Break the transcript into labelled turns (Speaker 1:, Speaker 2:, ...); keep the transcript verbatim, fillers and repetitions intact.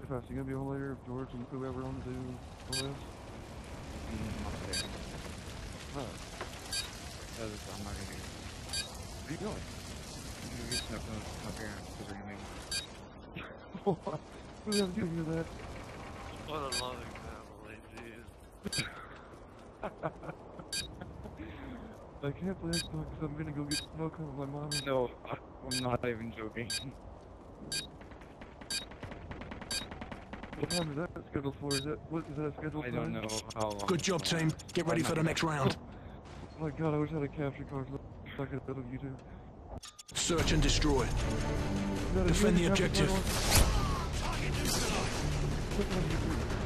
Speaker 1: Wayfast, you gonna be home later if George and whoever on to do all this?
Speaker 2: Mm, not there.
Speaker 1: What?
Speaker 2: Because I'm not gonna get it.
Speaker 1: Where you going?
Speaker 2: I'm gonna get snow cones from my parents because they're gonna make me.
Speaker 1: What? Who the hell's giving you that?
Speaker 3: What a loving family, jeez.
Speaker 1: I can't play Xbox because I'm gonna go get smoke with my mom.
Speaker 2: No, I'm not even joking.
Speaker 1: What time is that scheduled for? Is that, what, is that a scheduled
Speaker 2: I
Speaker 1: time?
Speaker 2: don't know how long.
Speaker 4: Good job, team. Get ready for the next round.
Speaker 1: Oh my god, I wish I had a capture card so I could have you two.
Speaker 4: Search and destroy. Defend the objective.
Speaker 1: What